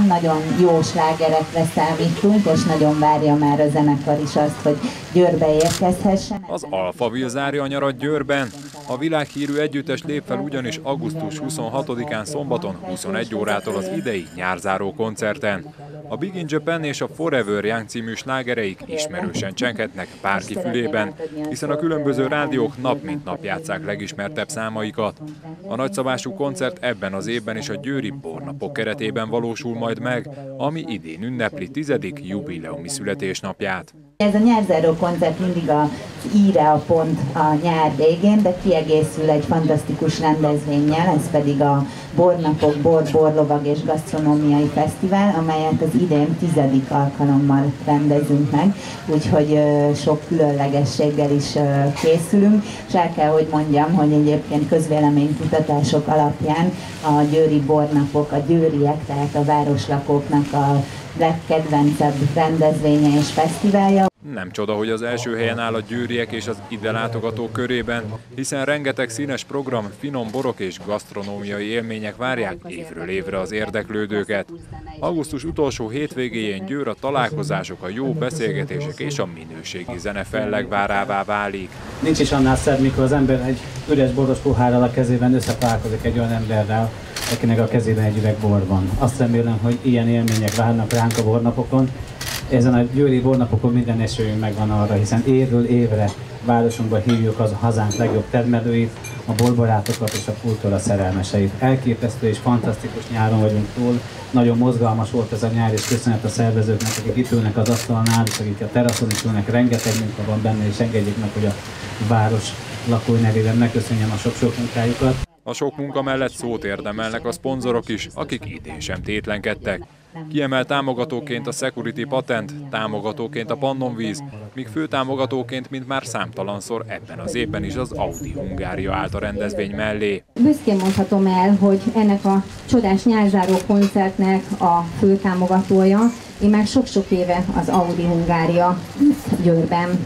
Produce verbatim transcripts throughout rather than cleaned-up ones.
nagyon jó slágerekre számítunk, és nagyon várja már a zenekar is azt, hogy Győrbe érkezhessen. Az Alphaville zárja a nyarat Győrben. A világhírű együttes lép fel ugyanis augusztus huszonhatodikán szombaton huszonegy órától az idei nyárzáró koncerten. A Big in Japan és a Forever Young című slágereik ismerősen csenghetnek bárki fülében, hiszen a különböző rádiók nap mint nap játsszák legismertebb számaikat. A nagyszabású koncert ebben az évben is a győri Bornapok keretében valósul majd meg, ami idén ünnepli tizedik jubileumi születésnapját. Ez a nyárzáró koncert mindig az íre a pont a nyár végén, de kiegészül egy fantasztikus rendezvénnyel, ez pedig a Bornapok Bor, Borlovag és Gasztronómiai Fesztivál, amelyet az idén tizedik alkalommal rendezünk meg, úgyhogy sok különlegességgel is készülünk, és el kell, hogy mondjam, hogy egyébként közvéleménykutatások alapján a győri Bornapok, a győriek, tehát a városlakóknak a legkedvencebb rendezvénye és fesztiválja. Nem csoda, hogy az első helyen áll a győriek és az ide látogatók körében, hiszen rengeteg színes program, finom borok és gasztronómiai élmények várják évről évre az érdeklődőket. Augusztus utolsó hétvégéjén Győr a találkozások, a jó beszélgetések és a minőségi zene fellegvárává válik. Nincs is annál szebb, mikor az ember egy üres boros pohárral a kezében összetalálkozik egy olyan emberrel, akinek a kezében egy üveg bor van. Azt remélem, hogy ilyen élmények várnak ránk a bornapokon. Ezen a győri bornapokon minden esélyünk megvan arra, hiszen évről évre városunkba hívjuk az a hazánk legjobb termelőit, a borbarátokat és a kultúra szerelmeseit. Elképesztő és fantasztikus nyáron vagyunk túl. Nagyon mozgalmas volt ez a nyár, és köszönet a szervezőknek, akik itt ülnek az asztalnál, és akik a teraszon is ülnek, rengeteg munka van benne, és engedjék meg, hogy a város lakói nevében megköszönjem a sok-sok munkájukat. A sok munka mellett szót érdemelnek a szponzorok is, akik idén sem tétlenkedtek. Kiemelt támogatóként a Security Patent, támogatóként a Pannonvíz, míg főtámogatóként, mint már számtalanszor ebben az évben is az Audi Hungária állt a rendezvény mellé. Büszkén mondhatom el, hogy ennek a csodás nyárzáró koncertnek a főtámogatója, én már sok-sok éve az Audi Hungária Győrben.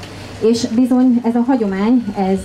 És bizony ez a hagyomány, ez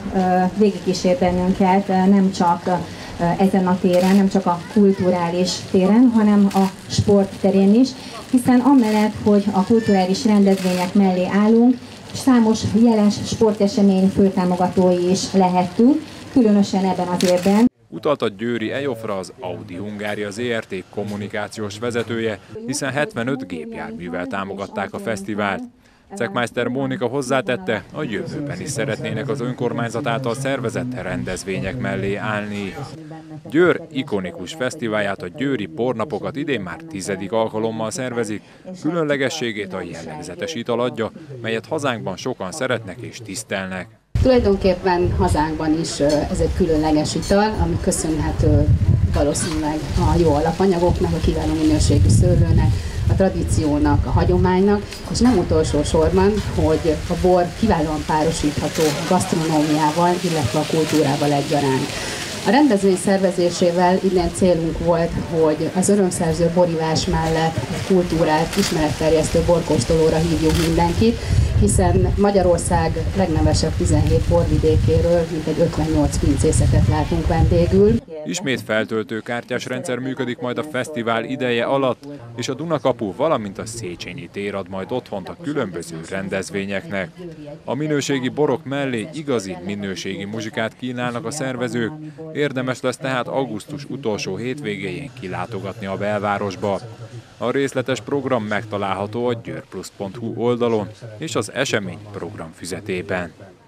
végigkísér bennünket nem csak ezen a téren, nem csak a kulturális téren, hanem a sport terén is, hiszen amellett, hogy a kulturális rendezvények mellé állunk, számos jeles sportesemény főtámogatói is lehettünk, különösen ebben az évben. Utalt a győri EOFra az Audi Hungária zé er té kommunikációs vezetője, hiszen hetvenöt gépjárművel támogatták a fesztivált. Cekmeister Mónika hozzátette, a jövőben is szeretnének az önkormányzat által szervezett rendezvények mellé állni. Győr ikonikus fesztiválját, a győri Bornapokat idén már tizedik alkalommal szervezik, különlegességét a jellegzetes ital adja, melyet hazánkban sokan szeretnek és tisztelnek. Tulajdonképpen hazánkban is ez egy különleges ital, ami köszönhető valószínűleg a jó alapanyagoknak, a kiváló minőségű szőlőnek, a tradíciónak, a hagyománynak, és nem utolsó sorban, hogy a bor kiválóan párosítható a gasztronómiával, illetve a kultúrával egyaránt. A rendezvény szervezésével innen célunk volt, hogy az örömszerző borivás mellett a kultúrát, ismeretterjesztő borkóstolóra hívjuk mindenkit, hiszen Magyarország legnevesebb tizenhét borvidékéről mintegy ötvennyolc pincészetet látunk vendégül. Ismét feltöltő kártyás rendszer működik majd a fesztivál ideje alatt, és a Dunakapu, valamint a Széchenyi tér ad majd otthont a különböző rendezvényeknek. A minőségi borok mellé igazi minőségi muzsikát kínálnak a szervezők, érdemes lesz tehát augusztus utolsó hétvégéjén kilátogatni a belvárosba. A részletes program megtalálható a győrplusz pont hu oldalon és az esemény programfüzetében.